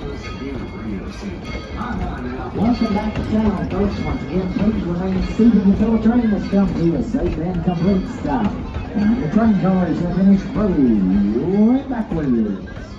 Welcome back to town, folks. Once again, please remain seated until the train has come to a safe and complete stop. And the train cars have finished right backwards.